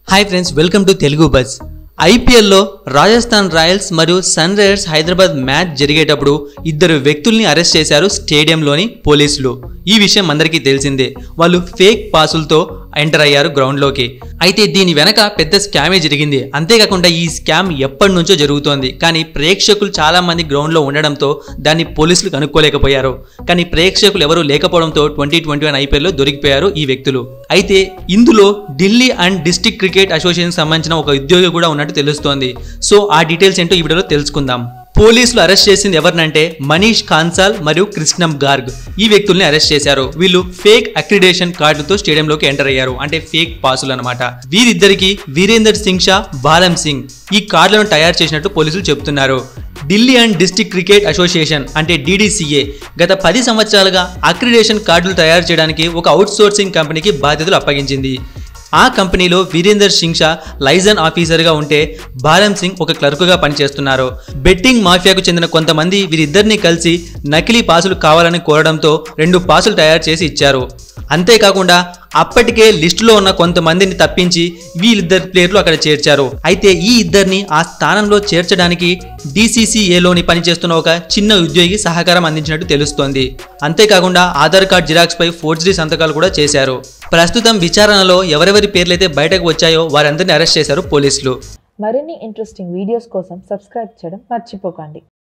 Hi friends, welcome to Telugu Buzz. ఐపీఎల్లో Rajasthan Royals మరియు Sunrisers Hyderabad match జరిగేటప్పుడు ఇద్దరు వ్యక్తుల్ని అరెస్ట్ చేశారు స్టేడియంలోని పోలీసులు. ఈ విషయం అందరికీ తెలిసిందే. వాళ్ళు ఫేక్ పాసులతో ఎంటర్ అయ్యారు గ్రౌండ్లోకి. అయితే దీని వెనక పెద్ద స్కామే జరిగింది. అంతేకాకుండా ఈ స్కామ్ ఎప్పటి నుంచో జరుగుతోంది. కానీ ప్రేక్షకులు చాలా మంది గ్రౌండ్లో ఉండడంతో దాన్ని పోలీసులు కనుక్కోలేకపోయారు. కానీ ప్రేక్షకులు ఎవరూ లేకపోవడంతో 2021 ఐపీఎల్లో దొరికిపోయారు ఈ వ్యక్తులు. అయితే ఇందులో Delhi and District Cricket Association సంబంధించిన ఒక ఉద్యోగి కూడా ఉన్నట్టు తెలుస్తోంది. సో ఆ డీటెయిల్స్ ఏంటో ఈ వీడియోలో తెలుసుకుందాం. పోలీసులు అరెస్ట్ చేసింది ఎవరినంటే మనీష్ కాన్సాల్ మరియు కృష్ణం గార్గ్. ఈ వ్యక్తుల్ని అరెస్ట్ చేశారు. వీళ్ళు ఫేక్ అక్రిడేషన్ కార్డులతో స్టేడియంలోకి ఎంటర్ అయ్యారు. అంటే ఫేక్ పాసులు అనమాట. వీరిద్దరికి వీరేందర్ సింగ్ షా, బాలం సింగ్ ఈ కార్డులను తయారు చేసినట్టు పోలీసులు చెబుతున్నారు. Delhi and District Cricket Association అంటే DDCA గత 10 సంవత్సరాలుగా అక్రిడేషన్ కార్డులు తయారు చేయడానికి ఒక అవుట్సోర్సింగ్ కంపెనీకి బాధ్యతలు అప్పగించింది. ఆ కంపెనీలో వీరేందర్ సింగ్ షా లైజన్ ఆఫీసర్గా ఉంటే బాలం సింగ్ ఒక క్లర్కుగా పనిచేస్తున్నారు. బెట్టింగ్ మాఫియాకు చెందిన కొంతమంది వీరిద్దరిని కలిసి నకిలీ పాసులు కావాలని కోరడంతో 2 పాసులు తయారు చేసి ఇచ్చారు. అంతేకాకుండా అప్పటికే లిస్టులో ఉన్న కొంతమందిని తప్పించి వీళ్ళిద్దరు ప్లేయర్లు అక్కడ చేర్చారు. అయితే ఈ ఇద్దరిని ఆ స్థానంలో చేర్చడానికి DCCAలోని పనిచేస్తున్న ఒక చిన్న ఉద్యోగి సహకారం అందించినట్టు తెలుస్తోంది. అంతేకాకుండా ఆధార్ కార్డ్ జిరాక్స్ పై ఫోర్జరీ సంతకాలు కూడా చేశారు. ప్రస్తుతం విచారణలో ఎవరెవరి పేర్లైతే బయటకు వచ్చాయో వారందరినీ అరెస్ట్ చేశారు పోలీసులు. మరిన్ని ఇంట్రెస్టింగ్ వీడియోస్ కోసం సబ్స్క్రైబ్ చేయడం మర్చిపోకండి.